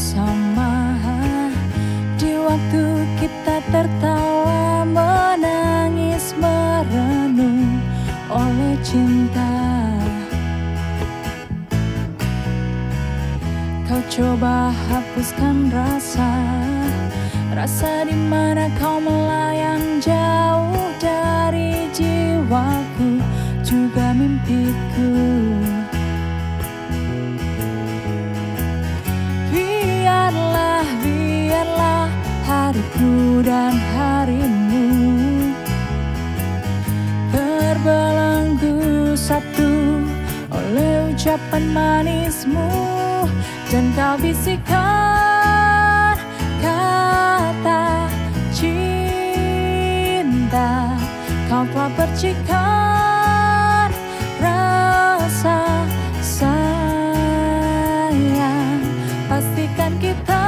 bersama, di waktu kita tertawa, menangis, merenung oleh cinta. Kau coba hapuskan rasa di mana kau melayang jauh dari jiwaku, juga mimpiku. Biarlah hariku dan harimu terbelenggu satu oleh ucapan manismu, dan kau bisikkan kata cinta. Kau telah percikan rasa sayang. Pastikan kita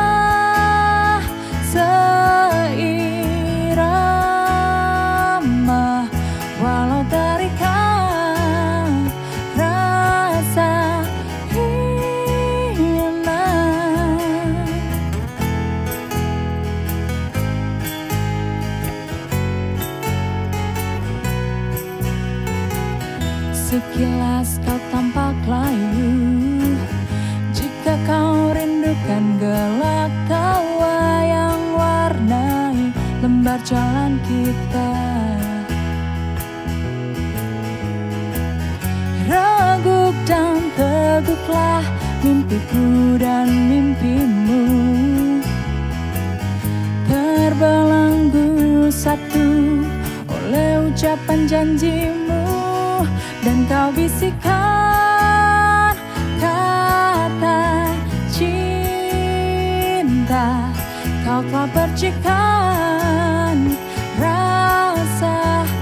seirama, walau terikat rasa hilang. Sekilas kau tampak layu, jika kau rindukan gelak tawa yang warnai lembar jalan kita. Ragup dan teguklah mimpiku dan mimpimu, terbelenggu satu oleh ucapan janjimu, dan kau bisikkan kata cinta. Kau telah percikan rasa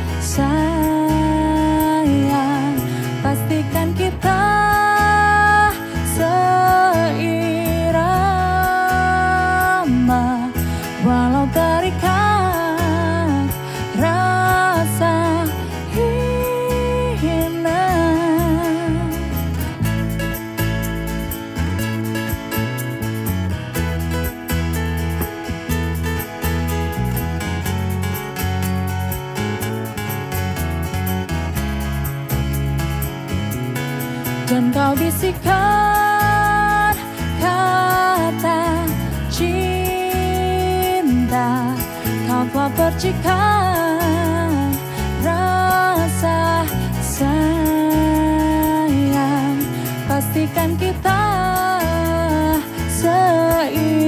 sayang. Pastikan kita seirama, walau terikat rasa hilang. Dan kau bisikkan kata cinta. Kau telah percikan rasa sayang. Pastikan kita seirama.